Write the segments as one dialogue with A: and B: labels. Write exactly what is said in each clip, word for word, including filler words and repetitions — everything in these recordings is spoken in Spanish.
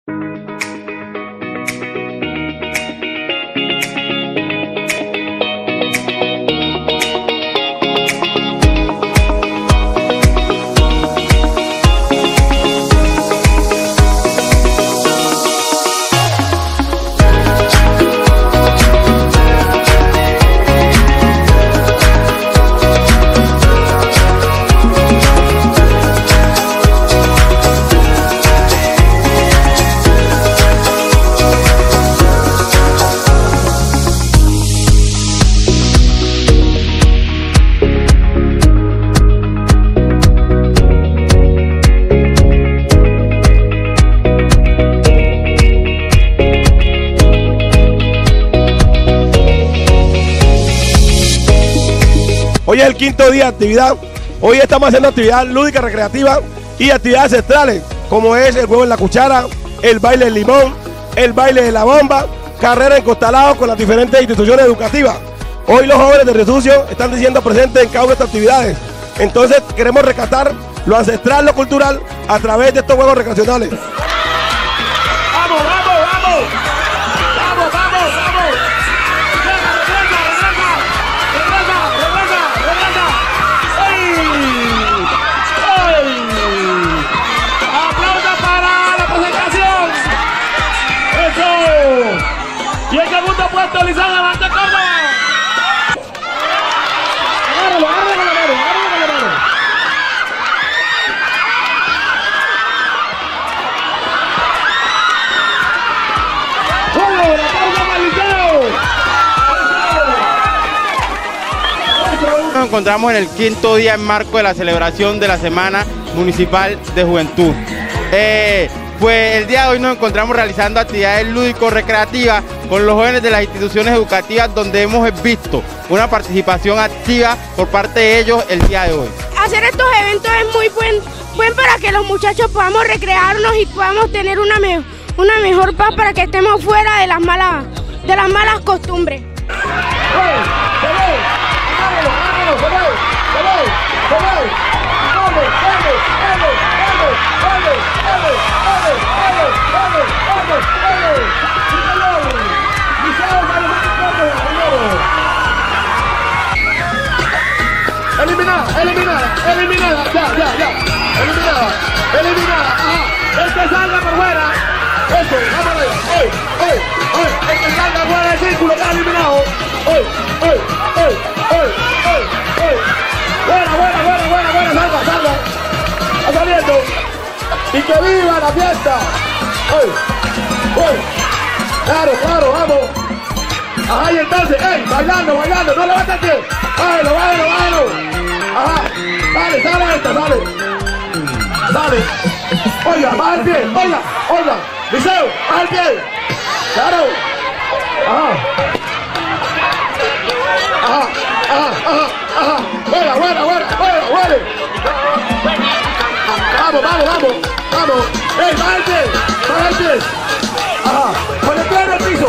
A: Hoy es el quinto día de actividad. Hoy estamos haciendo actividad lúdica, recreativa y actividades ancestrales, como es el huevo en la cuchara, el baile del limón, el baile de la bomba, carrera en costalados con las diferentes instituciones educativas. Hoy los jóvenes de Resucio están diciendo presentes en cada una de estas actividades. Entonces queremos rescatar lo ancestral, lo cultural, a través de estos juegos recreacionales.
B: ¡Vamos, vamos, vamos! ¡Vamos, vamos, vamos! ¡Regresa, regresa, regresa! ¡Regresa, regresa, regresa! ¡Ay! ¡Ay! ¡Aplausos para la presentación! ¡Eso! Y el segundo puesto, Liceo Levante Córdoba. ¡Agárralo, agárralo con la mano, agárralo con la mano!
C: Nos encontramos en el quinto día en marco de la celebración de la Semana Municipal de Juventud. Eh, pues el día de hoy nos encontramos realizando actividades lúdico-recreativas con los jóvenes de las instituciones educativas, donde hemos visto una participación activa por parte de ellos el día de hoy.
D: Hacer estos eventos es muy buen, buen para que los muchachos podamos recrearnos y podamos tener una, me, una mejor paz, para que estemos fuera de las malas, de las malas costumbres.
B: Eliminada, eliminada, eliminada, ya, ya, ya, eliminada, eliminada, ajá, el que salga por fuera, eso, vamos allá, hoy, hoy, hoy, el que salga fuera del círculo está eliminado, hoy, hoy, hoy, hoy, hoy, hoy, buena, buena, buena, buena, buena, salga, salga, está saliendo, y que viva la fiesta, hoy, hoy, claro, claro, vamos, ajá, y entonces, ey, bailando, bailando, no levántate, bájalo, bájalo, bájalo. Ajá, dale, sale esta, dale. Dale. Oiga, baja el pie, oiga, oiga. Liceo, baja el pie. Claro. Ajá. Ajá, ajá, ajá, ajá. Buena, buena, buena, buena, buena. Vamos, vamos, vamos, vamos. Ey, baja el pie, baja el pie. Ajá, con el pie en el piso.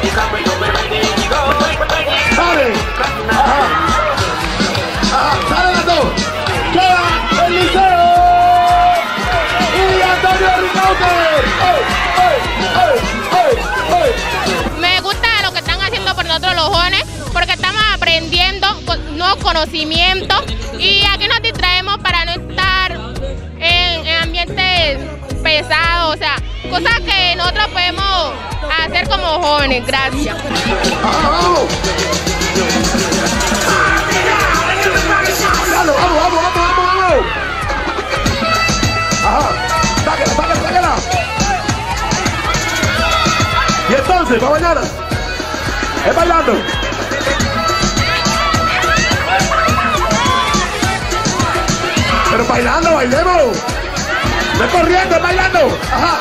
B: Dale. Ajá. Ajá, salen las dos. Queda el Liceo y Antonio Ricaute. ¡Ay, ay, ay, ay!
E: Me gusta lo que están haciendo por nosotros los jóvenes, porque estamos aprendiendo nuevos conocimientos y aquí nos distraemos para no estar en, en ambientes pesados, o sea, cosas que nosotros podemos hacer como jóvenes. Gracias.
B: Ajá, vamos. Vamos, vamos, vamos, vamos, vamos. Ajá, sáquela, sáquela, sáquela. Y entonces, para mañana, es bailando. Pero bailando, bailemos. No es corriendo, es bailando. Ajá.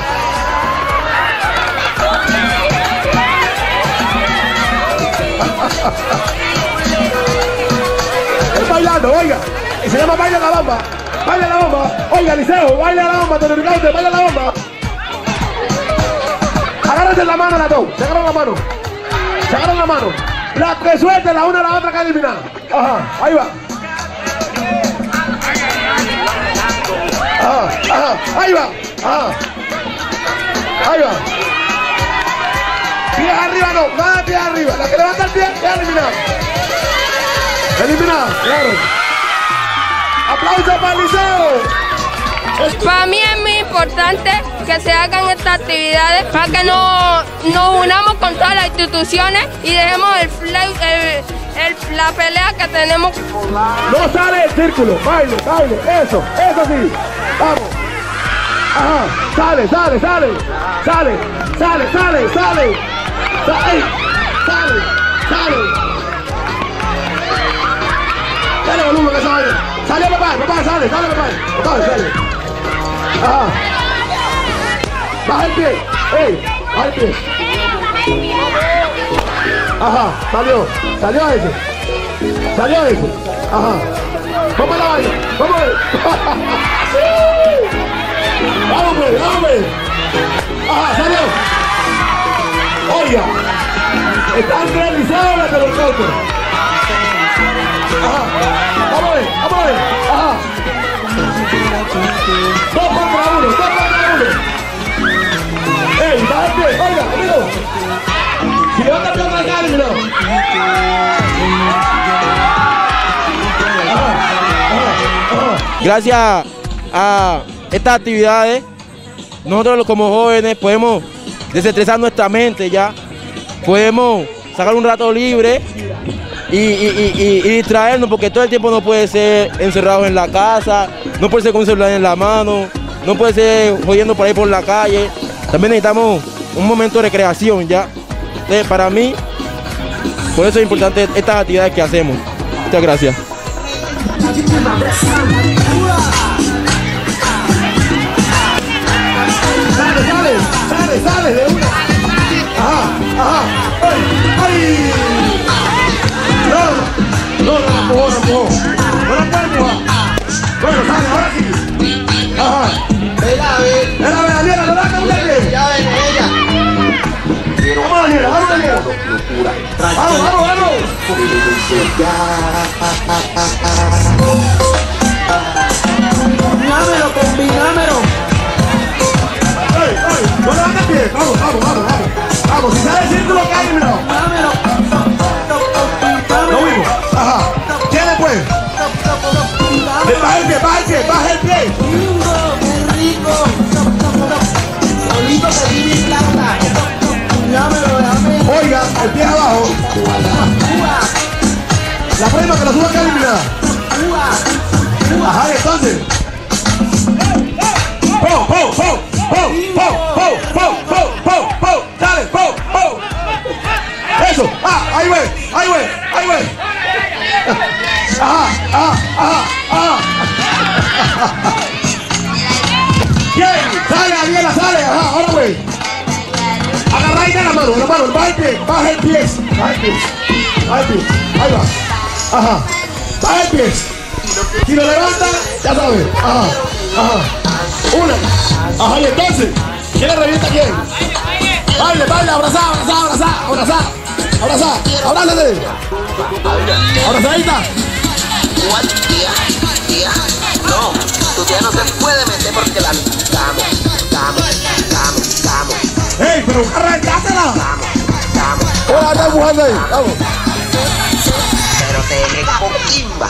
B: Es bailando, oiga, y se llama Baila la Bomba, Baila la Bomba, oiga, Liceo, Baila la Bomba, Antonio Ricaute, Baila la Bomba. Agárrense la mano las dos, se agarran la mano, se agarran la mano, la que suelte la una a la otra que eliminar. Ajá, ahí va. Ajá, ajá, ahí va, ajá. ahí va. Pies arriba, no, nada de pies arriba. La que levanta el pie es eliminada. Eliminada, claro. Aplausos para el liceo.
D: Para mí es muy importante que se hagan estas actividades para que nos, nos unamos con todas las instituciones y dejemos el, el, el, la pelea que tenemos.
B: No sale el círculo, baile, baile, eso, eso sí. Vamos. Ajá, sale, sale, sale, sale, sale, sale, sale. Sale, sale, sale. Dale volumen que esa vaina. Sale papá, papá, sale, sale papá. Papá, sale. Ajá. Baja el pie. Ey, baja el pie. Ajá, salió. Salió ese. Salió ese. Ajá. Vamos a la vaina. Vamos a ver. Vamos, pues, vamos, pues. Ajá, salió. Oiga. Están realizados las de los cocos. Ajá. Vamos a ver, vamos a ver. Ajá. Dos contra uno, dos contra uno. ¡Ey, baja el pie! ¡Oiga, amigo! Si levanta el pie para acá, eliminado.
F: Gracias a estas actividades, nosotros como jóvenes podemos desestresar nuestra mente ya. Podemos sacar un rato libre y, y, y, y distraernos, porque todo el tiempo no puede ser encerrado en la casa, no puede ser con un celular en la mano, no puede ser jodiendo por ahí por la calle. También necesitamos un momento de recreación ya. Entonces, para mí, por eso es importante estas actividades que hacemos. Muchas gracias.
B: Sale, sale, sale, sale de una. Ajá, ajá. ¡Ay, ay! No, no, no, no, no, no, no. No la puede empujar. Bueno, sale, ahora sí. Ajá.
G: Ella ve.
B: Era ve, Daniela, no la cambié.
G: Ya ven ella.
B: Vamos, Daniela, vamos, Daniela. Vamos, vamos, vamos.
G: Combinámelo, combinámelo.
B: ¡Ay, ay! No levantes el pie. Vamos, vamos, vamos, vamos. Vamos, si sale el círculo, cae eliminado. Lo mismo. Ajá. ¿Quién después? Baja el pie, baja el pie, baja el pie.
G: ¡Qué rico! Solito se vive en plata. Dámelo, dámelo.
B: Oiga, el pie abajo. La prima que la suba queda eliminada. Ajá, entonces. ¡Po, po, po! ¡Po, po, po, po, po, po, po! ¡Dale, po, po! ¡Eso! ¡Ah, ahí voy! ¡Ahí voy! ¡Ahí voy! ¡Ajá, ajá, ajá, ajá! ¡Bien! ¡Sale, Daniela, sale! ¡Ajá, ahora voy! Agarra ahí de la mano, la mano, baja el pie, baja el pie, baja el pie, baja el pie, ahí va, ajá, baja el pie, si lo levanta, ya sabes, ajá, ajá, una, ajá, y entonces, ¿quién le revienta a quién? Baile, baile, abrazá, abrazá, abrazá, abrazá, abrazá, abrázate, abrazadita.
G: ¿Cuál tía? Tía, no, tu tía no se puede meter porque la necesitamos, estamos, estamos, estamos.
B: ¡Ey, pero arrancátela!
G: Vamos, vamos.
B: Hola, anda empujando ahí, vamos.
G: Pero te recoquimba.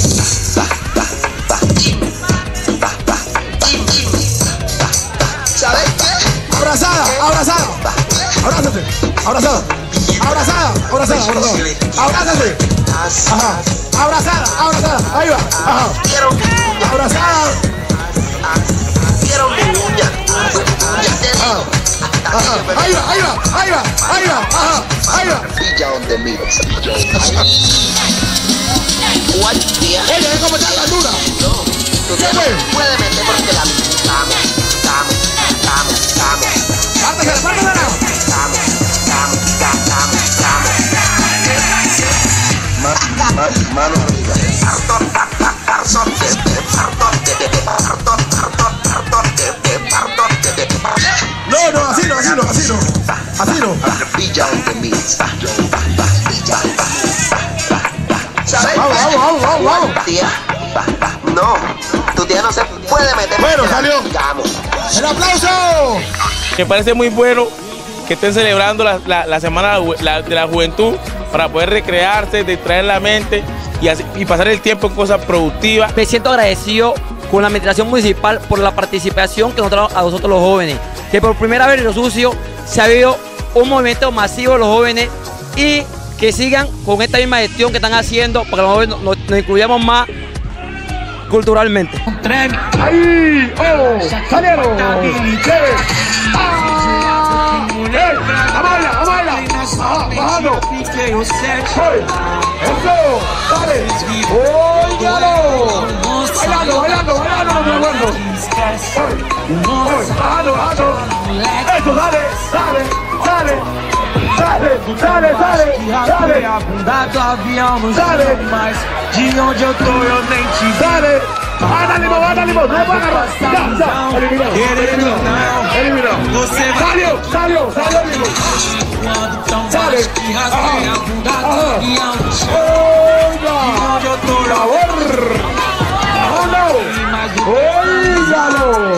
G: ¿Sabes qué?
B: Abrazada, abrazada. Abrázate, abrazada. Abrazada, abrazada, abrazada. Abrázate. Ajá. Abrazada, abrazada. Ahí va. Ajá.
G: Quiero mi uña.
B: Abrazada.
G: Quiero mi uña. Ya te digo.
B: Ajá. Ahí va, ahí va, ahí va, ahí va. Ajá. Ahí va.
G: Pilla donde miro. ¿Cuál tía?
B: Oye, ¿ves cómo está la altura?
G: No, tu tía no se puede meter porque la necesitamos, estamos, estamos, estamos.
B: Pártese, pártese.
G: Estamos, estamos, estamos, estamos. Mano arriba. Pardón, pardón, pardón, pardón, pardón,
B: No, no, así no, así no, así no. Así no.
G: Pilla donde miro. ¿Sabes?
B: Vamos, vamos, vamos, vamos, vamos.
G: Tía, no, tu tía no se puede meter.
B: Bueno,
G: porque la
B: salió.
G: necesitamos.
B: ¡El aplauso!
F: Me parece muy bueno que estén celebrando la, la, la Semana de la, de la Juventud para poder recrearse, distraer la mente y, así, y pasar el tiempo en cosas productivas.
H: Me siento agradecido con la administración municipal por la participación que nos trajo a nosotros los jóvenes, que por primera vez en Río Sucio se ha habido un movimiento masivo de los jóvenes y que sigan con esta misma gestión que están haciendo para que los jóvenes nos, nos incluyamos más culturalmente.
B: Ahí, oh, salieron. ¡Ah! ¡Eh! ¡Amaya, amaya! ¡Ajá, bajando! ¡Hey! ¡Eso! ¡Dale! ¡Óigalo! ¡Bailando, bailando, bailando, mi abuelo! ¡Hey! ¡Bajando, bajando! ¡Eso, dale, dale, dale! Dale, dale, dale, dale, dale, de onde eu tô eu nem te dale, anda limão, anda limão, não vai agarrar, já, já, eliminou, eliminou, eliminou, saliu, saliu, saliu limão, dale, aham, aham, oiga, por favor, oh no, oígalo,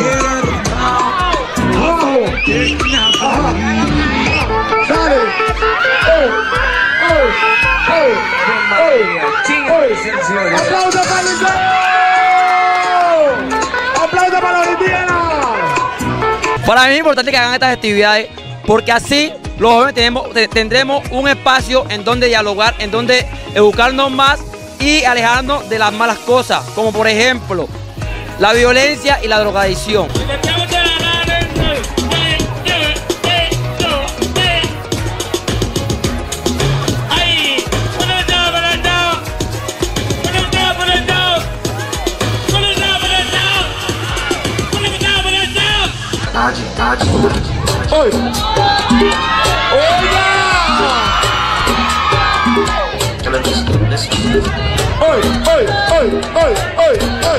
B: oh, aham. Dale, oh, oh, oh, oh, oh. ¡Aplausos para el liceo! ¡Aplausos para los indígenas!
H: Para mí es importante que hagan estas actividades porque así los jóvenes tenemos, tendremos un espacio en donde dialogar, en donde educarnos más y alejarnos de las malas cosas, como por ejemplo la violencia y la drogadicción.
B: ¡Oy! ¡Oiga! ¡Oy, oy, oy, oy, oy, oy!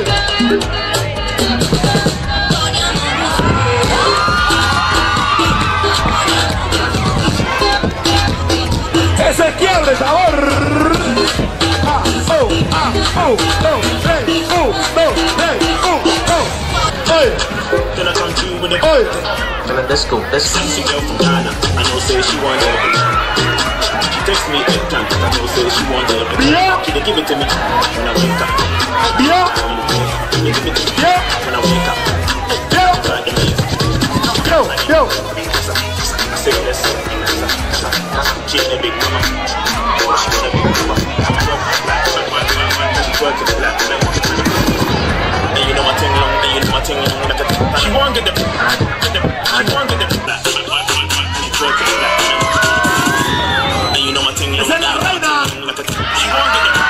B: ¡Ese quiebre, sabor! ¡Ah, oh, ah, oh, oh, hey, oh, oh, hey, oh, oh! ¡Oy! ¡Oy!
I: Let's go, let's go. She girl from Ghana, I know say she want it. She text me every time, I know say she want it.
B: Yeah.
I: She dey give it to me when I wake up.
B: Yeah.
I: She dey give it to me
B: Yeah.
I: when I wake up.
B: Yo. Yo, yo.
I: I say let's go. She ain't a big mama. She ain't a big mama. She twerk it black. And you know my thing long, and you know my thing long. Like a she want get the, get the, she want get the black. She twerk it black. And you know my thing long.
B: Esa es la reina.
I: Like a she want get the.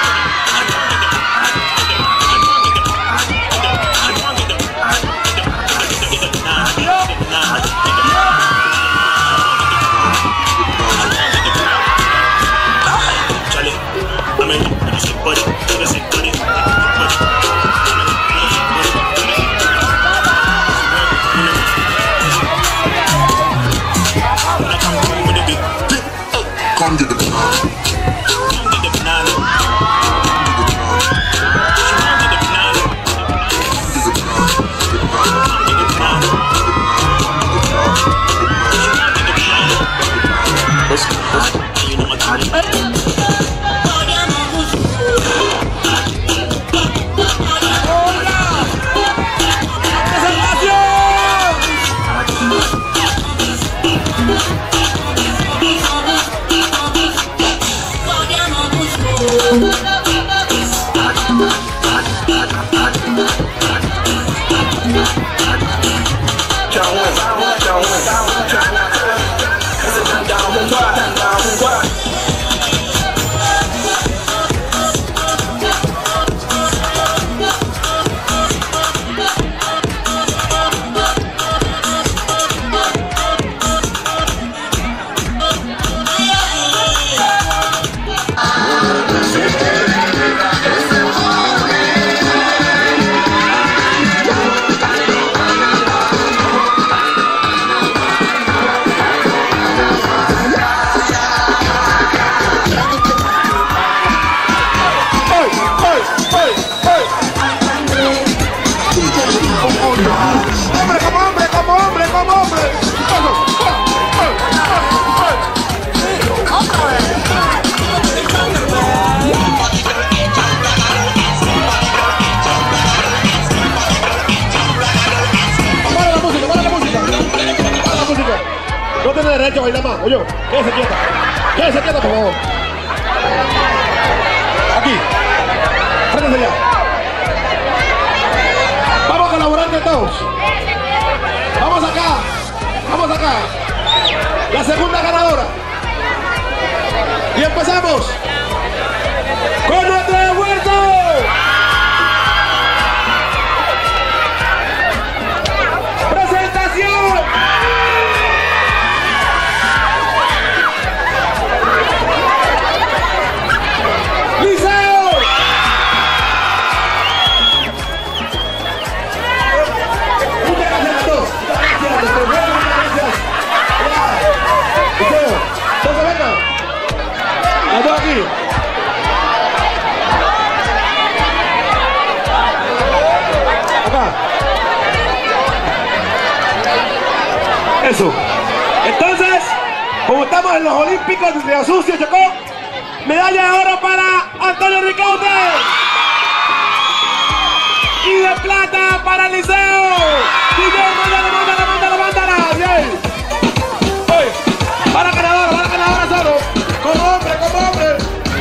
B: Come get the banana.
I: Come get the banana. Come get the banana. Come get the banana. Let's go, let's go. You know what I'm doing.
B: derecho a bailar más. Oye, quédese quieta. Quédese quieta, por favor. Aquí. Frénese allá. Vamos a colaborar entre todos. Vamos acá. Vamos acá. La segunda ganadora. Y empezamos con nuestro esfuerzo. Presentación. Liceo. Muchas gracias a todos. Gracias, doctor. Muchas gracias. Liceo. Entonces vengan. Las dos aquí. Acá. Eso. Entonces, como estamos en los Olímpicos de Río Sucio, Chocó, medalla de oro para Antonio Ricaute. Y de plata para el Liceo. D J, mándala, mándala, mándala, mándala. Bien. Oye, para ganadora, para ganadora solo. Como hombre, como hombre.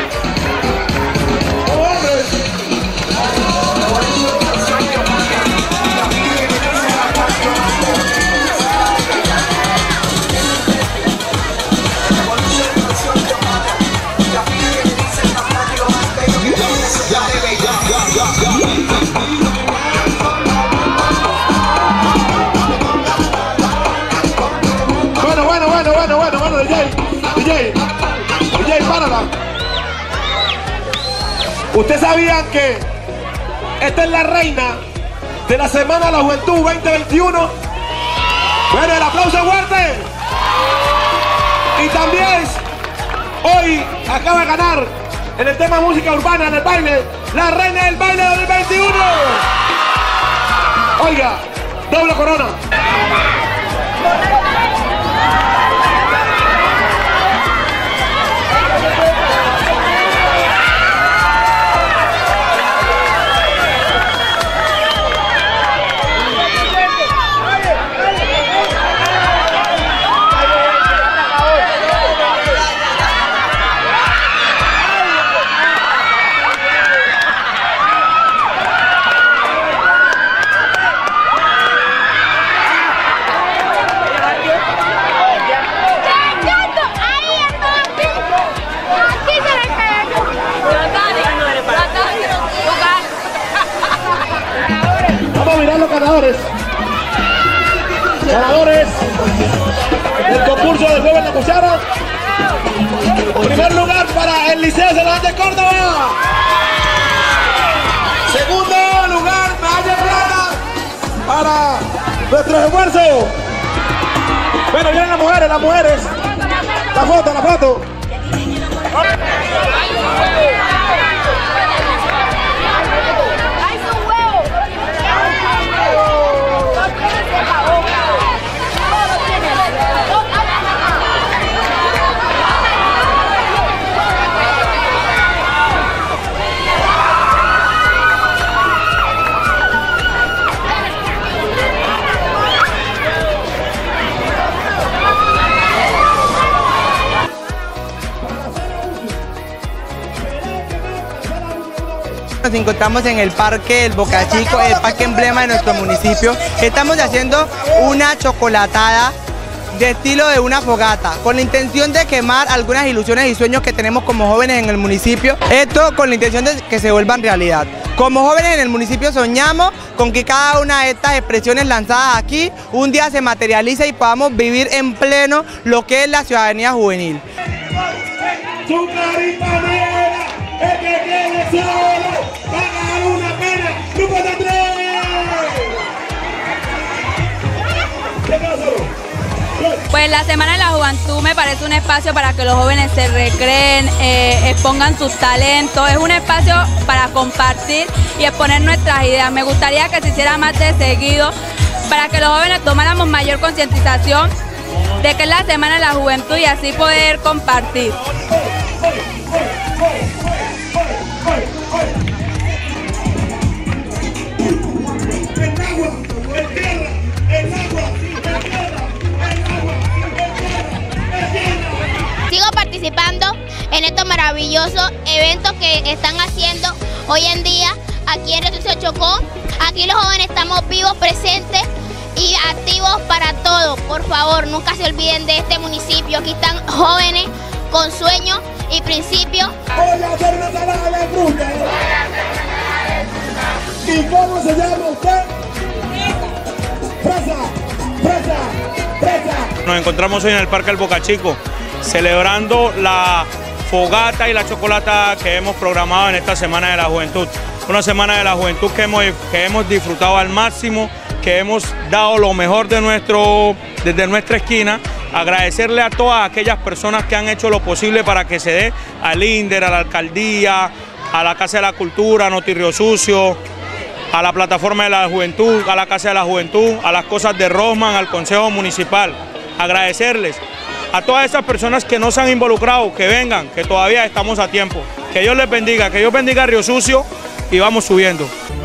B: Como hombre. Bueno, bueno, bueno, bueno, bueno, bueno, D J, D J, D J, párala. ¿Ustedes sabían que esta es la reina de la Semana de la Juventud veinte veintiuno? Bueno, el aplauso fuerte. Y también hoy acaba de ganar en el tema música urbana, en el baile, la reina del baile dos mil veintiuno. Oiga, doble corona. Ganadores, ganadores del concurso de juego en la cuchara. Primer lugar para el Liceo Celadón de Córdoba. Segundo lugar, medalla de plata para nuestros esfuerzos. Bueno, vienen las mujeres, las mujeres. La foto, la foto.
J: Nos encontramos en el Parque El Boca Chico, el parque emblema de nuestro municipio. Estamos haciendo una chocolatada de estilo de una fogata, con la intención de quemar algunas ilusiones y sueños que tenemos como jóvenes en el municipio. Esto con la intención de que se vuelvan realidad. Como jóvenes en el municipio soñamos con que cada una de estas expresiones lanzadas aquí un día se materialice y podamos vivir en pleno lo que es la ciudadanía juvenil.
B: Su carita negra, el que quede solo, va a ganar una pena, grupo de tres. ¿Qué queda solo?
K: Pues la Semana de la Juventud me parece un espacio para que los jóvenes se recreen, eh, expongan sus talentos, es un espacio para compartir y exponer nuestras ideas. Me gustaría que se hiciera más de seguido para que los jóvenes tomáramos mayor concientización de que es la Semana de la Juventud y así poder compartir.
L: participando en estos maravillosos eventos que están haciendo hoy en día aquí en Resucio Chocó. Aquí los jóvenes estamos vivos, presentes y activos para todo. Por favor, nunca se olviden de este municipio. Aquí están jóvenes con sueños y principios.
B: Voy a hacer una ensalada de fruta. ¿Y cómo se llama usted? Fresa, fresa, fresa.
M: Nos encontramos hoy en el Parque El Boca Chico, celebrando la fogata y la chocolata que hemos programado en esta Semana de la Juventud. Una Semana de la Juventud que hemos, que hemos disfrutado al máximo, que hemos dado lo mejor de nuestro, desde nuestra esquina. Agradecerle a todas aquellas personas que han hecho lo posible para que se dé al INDER, a la Alcaldía, a la Casa de la Cultura, a Noti Río Sucio, a la Plataforma de la Juventud, a la Casa de la Juventud, a las cosas de Rosman, al Consejo Municipal. Agradecerles a todas esas personas que no se han involucrado, que vengan, que todavía estamos a tiempo. Que Dios les bendiga, que Dios bendiga a Río Sucio y vamos subiendo.